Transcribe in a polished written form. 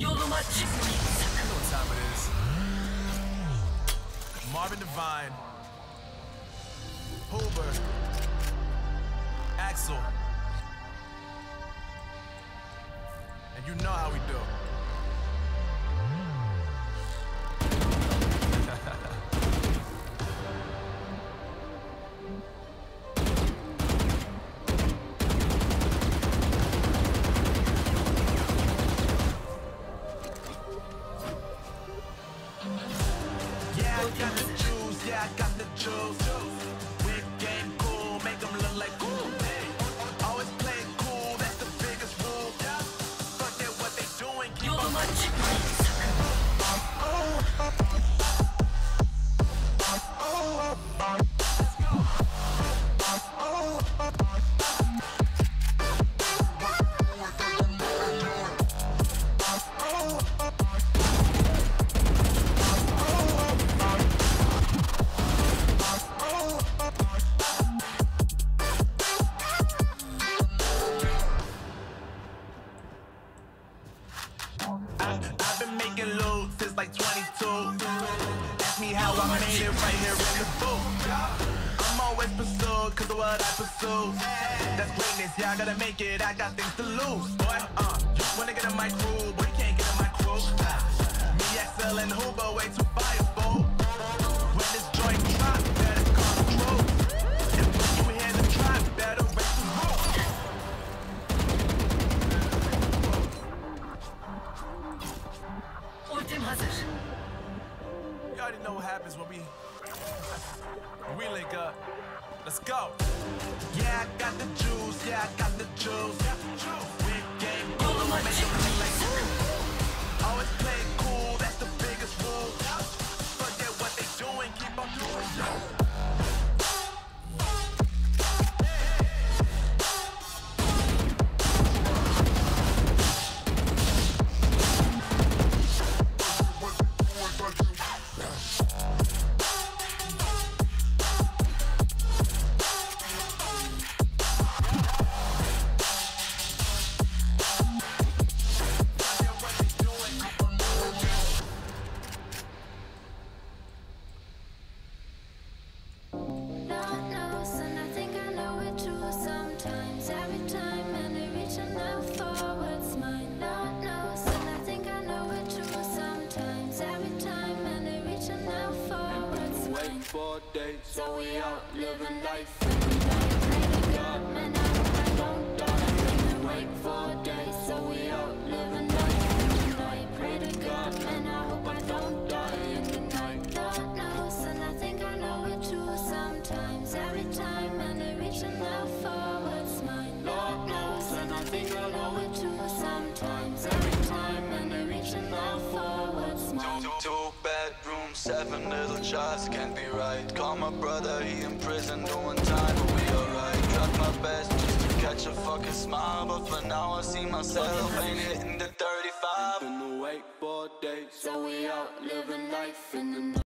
Yoluma çıkmayın sakın. You know what time it is. Marvin Devine, Hoover, Axel, and you know how we do. Yeah, I got the juice, yeah, I got the juice. Whip game cool, make them look like cool. Always play it cool, that's the biggest rule. Forget what they doing, keep on Yoluma çıkmayın sakın. I've been making loot since like 22. Ask me how I made it right here in the booth. I'm always pursued cause of what I pursue. That's greatness, yeah, I gotta make it, I got things to lose. Boy, you wanna get in my crew, boy, you can't get in my crew. Me, XL, and Hoover, way too fireball. When this joint drop, better call the crew. And when you hear the drop, better raise the roof. Ultim hazır. You already know what happens when we link up. Let's go. Yeah, I got the juice. Yeah, I got the juice. Big game, Yoluma make it çıkmayın like sakın. always play it cool. That's the biggest rule. Forget what they doing, keep on doing. Lord knows, and I think I know it too sometimes. Every time, and they reaching out for what's mine. Lord knows, and I think I know it too sometimes. Every time, and they reaching out for what's mine. Wait for days, So we out living life in the night. Pray to God, man, I hope I don't die. And wait for days, so we out living life in the night. Pray to God, man, I hope I don't die in the night. Lord knows, and I think I know it too sometimes. Every time, and they reaching out for what's mine. Lord knows, and I think I know it too sometimes. Every time, and they reaching out for what's mine. two bedrooms, 7 little shots, can't be right. Call my brother, he in prison doing time, but we alright. Tried my best just to catch a fucking smile, but for now I see myself ain't hitting the 35. Been awake for days. So we out living life in the night.